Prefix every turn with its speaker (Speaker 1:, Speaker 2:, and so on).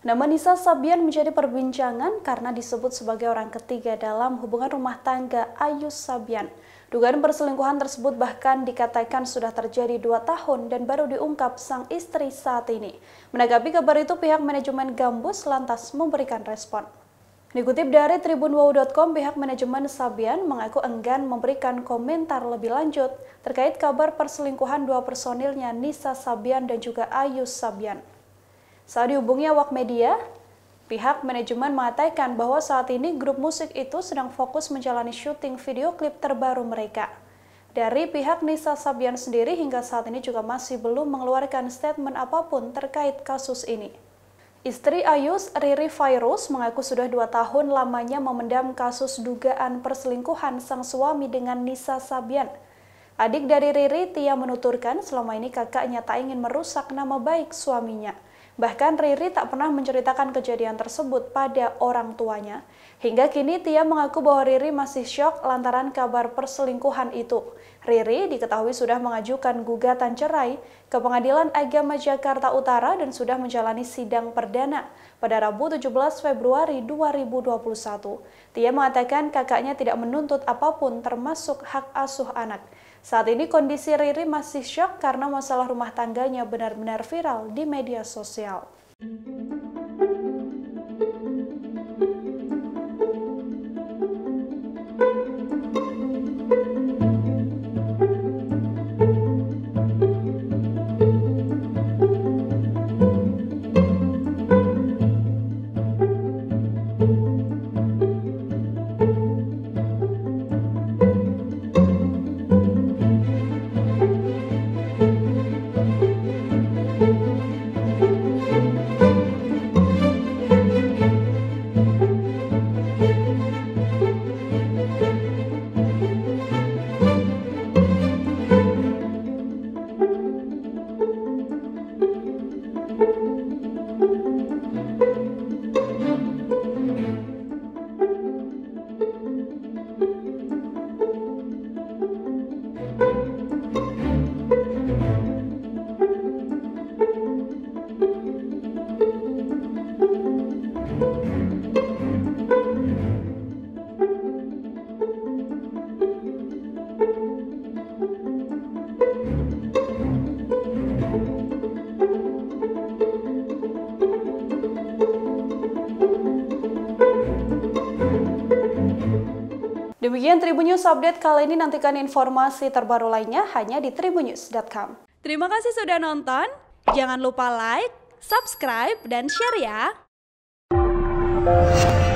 Speaker 1: Nama Nisa Sabian menjadi perbincangan karena disebut sebagai orang ketiga dalam hubungan rumah tangga Ayus Sabian. Dugaan perselingkuhan tersebut bahkan dikatakan sudah terjadi 2 tahun dan baru diungkap sang istri saat ini. Menanggapi kabar itu, pihak manajemen Gambus lantas memberikan respon. Dikutip dari tribunwau.com, pihak manajemen Sabian mengaku enggan memberikan komentar lebih lanjut terkait kabar perselingkuhan dua personilnya, Nisa Sabian dan juga Ayus Sabian. Saat dihubungi awak media, pihak manajemen mengatakan bahwa saat ini grup musik itu sedang fokus menjalani syuting video klip terbaru mereka. Dari pihak Nisa Sabian sendiri hingga saat ini juga masih belum mengeluarkan statement apapun terkait kasus ini. Istri Ayus, Riri Fairuz, mengaku sudah 2 tahun lamanya memendam kasus dugaan perselingkuhan sang suami dengan Nisa Sabian. Adik dari Riri, Tia, menuturkan selama ini kakaknya tak ingin merusak nama baik suaminya. Bahkan Riri tak pernah menceritakan kejadian tersebut pada orang tuanya. Hingga kini Tia mengaku bahwa Riri masih syok lantaran kabar perselingkuhan itu. Riri diketahui sudah mengajukan gugatan cerai ke Pengadilan Agama Jakarta Utara dan sudah menjalani sidang perdana pada Rabu 17 Februari 2021. Tia mengatakan kakaknya tidak menuntut apapun termasuk hak asuh anak. Saat ini kondisi Riri masih syok karena masalah rumah tangganya benar-benar viral di media sosial. Demikian Tribun News Update kali ini, nantikan informasi terbaru lainnya hanya di tribunnews.com. Terima kasih sudah nonton, jangan lupa like, subscribe, dan share ya!